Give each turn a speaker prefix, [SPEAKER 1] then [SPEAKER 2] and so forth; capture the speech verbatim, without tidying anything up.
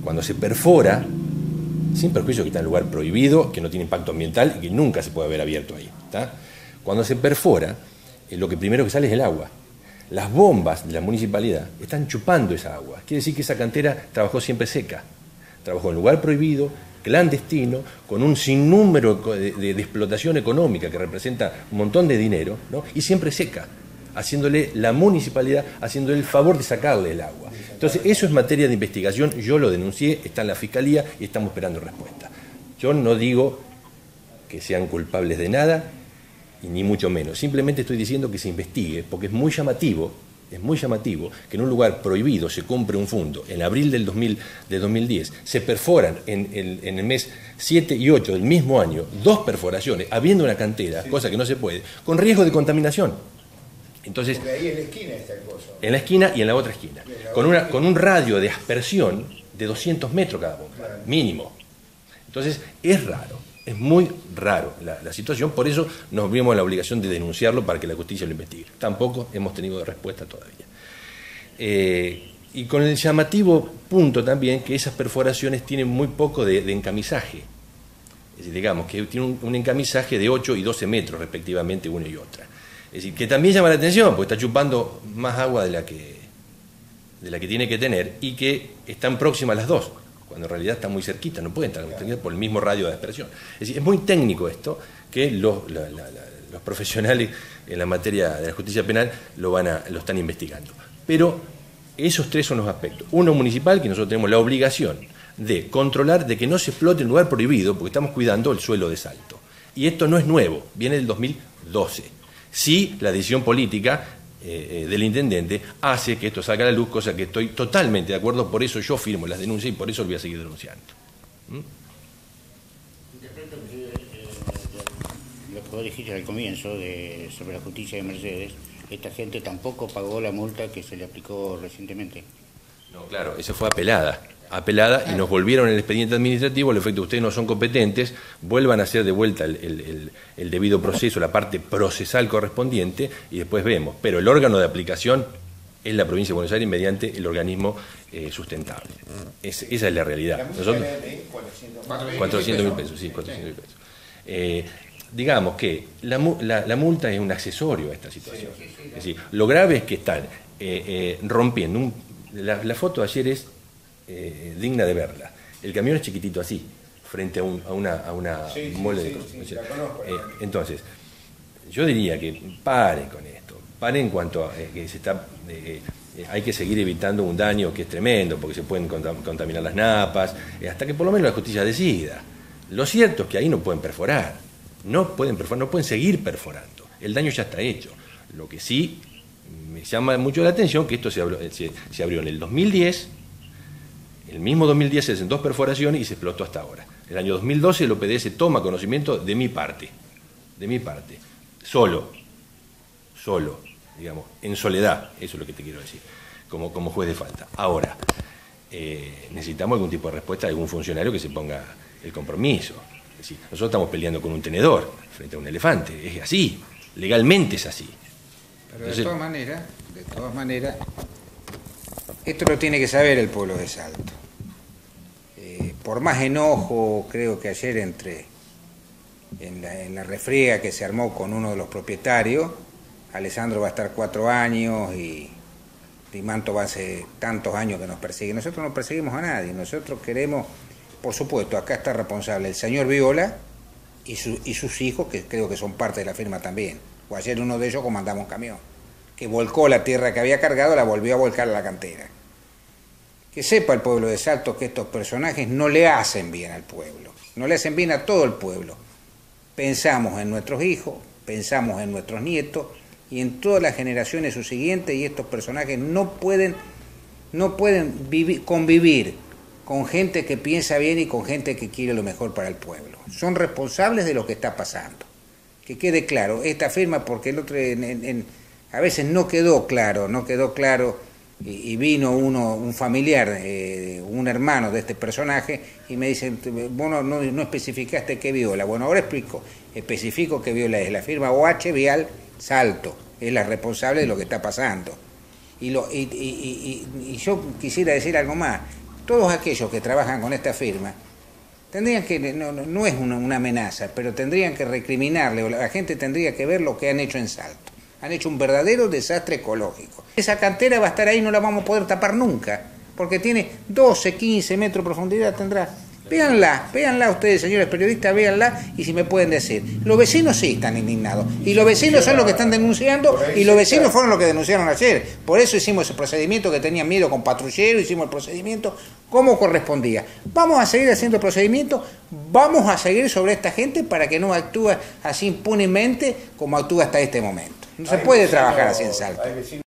[SPEAKER 1] cuando se perfora, sin perjuicio que está en lugar prohibido, que no tiene impacto ambiental y que nunca se puede haber abierto ahí, ¿tá? Cuando se perfora, eh, lo que primero que sale es el agua. Las bombas de la municipalidad están chupando esa agua. Quiere decir que esa cantera trabajó siempre seca. Trabajó en lugar prohibido, clandestino, con un sinnúmero de, de, de explotación económica que representa un montón de dinero, ¿no? Y siempre seca, haciéndole la municipalidad, haciéndole el favor de sacarle el agua. Entonces, eso es materia de investigación, yo lo denuncié, está en la Fiscalía y estamos esperando respuesta. Yo no digo que sean culpables de nada, y ni mucho menos, simplemente estoy diciendo que se investigue, porque es muy llamativo, es muy llamativo que en un lugar prohibido se compre un fondo, en abril del, dos mil, del dos mil diez, se perforan en el, en el mes siete y ocho del mismo año, dos perforaciones, habiendo una cantera, sí, cosa que no se puede, con riesgo de contaminación. Entonces,
[SPEAKER 2] porque ahí en la esquina está el coso.
[SPEAKER 1] En la esquina y en la otra esquina, con, una, con un radio de aspersión de doscientos metros cada bomba, claro, mínimo. Entonces, es raro, es muy raro la, la situación, por eso nos vimos en la obligación de denunciarlo para que la justicia lo investigue. Tampoco hemos tenido respuesta todavía. Eh, y con el llamativo punto también que esas perforaciones tienen muy poco de, de encamisaje. Es decir, digamos que tiene un, un encamisaje de ocho y doce metros respectivamente una y otra. Es decir, que también llama la atención, porque está chupando más agua de la que, de la que tiene que tener y que están próximas las dos, cuando en realidad están muy cerquitas, no pueden estar muy cerquitas por el mismo radio de aspersión. Es decir, es muy técnico esto, que los, la, la, la, los profesionales en la materia de la justicia penal lo, van a, lo están investigando. Pero esos tres son los aspectos. Uno municipal, que nosotros tenemos la obligación de controlar de que no se explote en lugar prohibido, porque estamos cuidando el suelo de Salto. Y esto no es nuevo, viene del dos mil doce. Sí, la decisión política eh, del intendente hace que esto salga a la luz, cosa que estoy totalmente de acuerdo, por eso yo firmo las denuncias y por eso lo voy a seguir denunciando. ¿Mm?
[SPEAKER 3] Interpreto que eh, lo que vos dijiste al comienzo de, sobre la justicia de Mercedes, esta gente tampoco pagó la multa que se le aplicó recientemente.
[SPEAKER 1] No, claro, eso fue apelada. apelada y nos volvieron el expediente administrativo, el efecto de ustedes no son competentes, vuelvan a hacer de vuelta el, el, el, el debido proceso, la parte procesal correspondiente y después vemos. Pero el órgano de aplicación es la provincia de Buenos Aires mediante el organismo eh, sustentable. Es, esa es la realidad. Nosotros, cuatrocientos mil pesos, sí, cuatrocientos mil pesos. Eh, digamos que la, la, la multa es un accesorio a esta situación. Es decir, lo grave es que están eh, eh, rompiendo. Un, la, la foto de ayer es Eh, digna de verla. El camión es chiquitito así, frente a, un, a una, a una
[SPEAKER 2] sí,
[SPEAKER 1] mole
[SPEAKER 2] sí,
[SPEAKER 1] de
[SPEAKER 2] sí,
[SPEAKER 1] cosas.
[SPEAKER 2] sí, la conozco,
[SPEAKER 1] eh, entonces, yo diría que paren con esto, paren en cuanto a eh, que se está, eh, eh, hay que seguir evitando un daño que es tremendo, porque se pueden contaminar las napas, eh, hasta que por lo menos la justicia decida. Lo cierto es que ahí no pueden perforar, no pueden perforar, no pueden seguir perforando. El daño ya está hecho. Lo que sí me llama mucho la atención que esto se abrió, se, se abrió en el dos mil diez. El mismo dos mil diez se hacen dos perforaciones y se explotó hasta ahora. El año dos mil doce el O P D S toma conocimiento de mi parte, de mi parte, solo, solo, digamos, en soledad, eso es lo que te quiero decir, como, como juez de falta. Ahora, eh, necesitamos algún tipo de respuesta de algún funcionario que se ponga el compromiso. Es decir, nosotros estamos peleando con un tenedor frente a un elefante, es así, legalmente es así.
[SPEAKER 4] Pero de todas maneras, de todas maneras, esto lo tiene que saber el pueblo de Salto. Eh, por más enojo, creo que ayer entre en la, en la refriega que se armó con uno de los propietarios, Alessandro va a estar cuatro años y Rimanto va a hace tantos años que nos persigue. Nosotros no perseguimos a nadie, nosotros queremos, por supuesto, acá está responsable el señor Viola y, su, y sus hijos, que creo que son parte de la firma también. O ayer uno de ellos comandaba un camión, que volcó la tierra que había cargado, la volvió a volcar a la cantera. Que sepa el pueblo de Salto que estos personajes no le hacen bien al pueblo, no le hacen bien a todo el pueblo. Pensamos en nuestros hijos, pensamos en nuestros nietos y en todas las generaciones subsiguientes, y estos personajes no pueden, no pueden vivir, convivir con gente que piensa bien y con gente que quiere lo mejor para el pueblo. Son responsables de lo que está pasando. Que quede claro, esta firma, porque el otro en, en, en, a veces no quedó claro, no quedó claro, y, y vino uno, un familiar, eh, un hermano de este personaje, y me dice, bueno, no, no especificaste qué Viola. Bueno, ahora explico, especifico que Viola es la firma O H Vial Salto, es la responsable de lo que está pasando. Y, lo, y, y, y, y yo quisiera decir algo más, todos aquellos que trabajan con esta firma tendrían que, no, no es una, una amenaza, pero tendrían que recriminarle, o la gente tendría que ver lo que han hecho en Salto. Han hecho un verdadero desastre ecológico. Esa cantera va a estar ahí, no la vamos a poder tapar nunca, porque tiene doce, quince metros de profundidad, tendrá. Véanla, véanla ustedes, señores periodistas, véanla, y si me pueden decir. Los vecinos sí están indignados, y los vecinos son los que están denunciando, y los vecinos fueron los que denunciaron ayer. Por eso hicimos ese procedimiento, que tenían miedo con patrullero, hicimos el procedimiento como correspondía. Vamos a seguir haciendo el procedimiento, vamos a seguir sobre esta gente para que no actúe así impunemente como actúa hasta este momento. No se puede trabajar así en Salto.